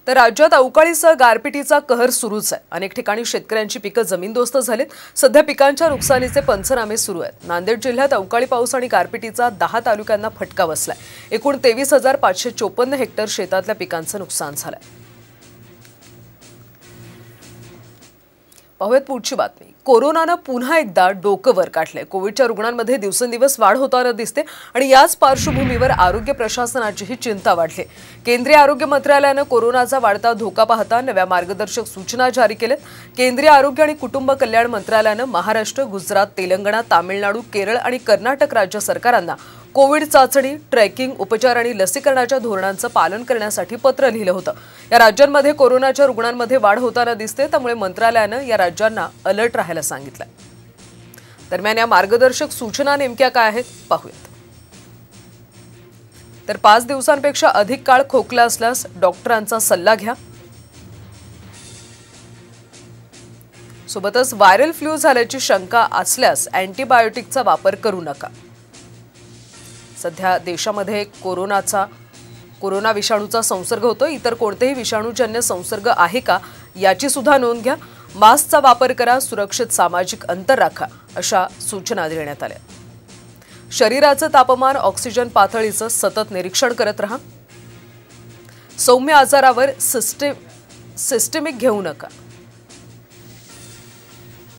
तर राज्यात अवकाळीसह गारपिटीचा कहर सुरूच आहे। अनेक ठिकाणी शेतकऱ्यांची पिकं जमीनदोस्त झालीत। सध्या पिकांच्या नुकसानीचे पंचनामे सुरू आहेत। नांदेड जिल्ह्यात अवकाळी पाऊस आणि गारपिटीचा 10 तालुक्यांना फटका बसलाय। एकूण 23,554 हेक्टर शेतातल्या पिकांचं नुकसान झालंय। पाहूयात पुढची बातमी। कोरोनाने पुन्हा एकदा डोकं वर काढलंय। कोविडच्या रुग्णांमध्ये दिवसेंदिवस वाढ होताना दिसते आणि याच पार्श्वभूमीवर आरोग्य प्रशासनाचीही चिंता वाढली। केंद्रीय आरोग्य मंत्रालयाने कोरोनाचा वाढता धोका पाहता नव्या मार्गदर्शक सूचना जारी केल्यात। केंद्रीय आरोग्य आणि कुटुंब कल्याण मंत्रालयाने महाराष्ट्र, गुजरात, तेलंगणा, तामिळनाडू, केरळ आणि कर्नाटक राज्य सरकारांना कोविड चाचणी, ट्रॅकिंग, उपचार आणि लसीकरणाच्या धोरणांचं पालन करण्यासाठी पत्र लिहिलं होतं। या राज्यांमध्ये कोरोनाच्या रुग्णांमध्ये वाढ होताना दिसते, त्यामुळे मंत्रालयाने या राज्यांना अलर्ट राहायला सांगितलंय। दरम्यान या मार्गदर्शक सूचना नेमक्या काय आहेत पाहूयात। तर 5 दिवसांपेक्षा अधिक काळ खोकला असल्यास डॉक्टरांचा सल्ला घ्या। सोबतच व्हायरल फ्लू झाल्याची शंका असल्यास अँटीबायोटिकचा वापर करू नका। सध्या देशामध्ये कोरोना विषाणूचा संसर्ग होतो। इतर कोणतेही विषाणूजन्य संसर्ग आहे का याची सुद्धा नोंद घ्या। मास्कचा वापर करा, सुरक्षित सामाजिक अंतर राखा, अशा सूचना देण्यात आल्या। शरीराचं तापमान, ऑक्सिजन पातळीचं सतत निरीक्षण करत रहा। सौम्य आजारावर सिस्टेमिक घेऊ नका।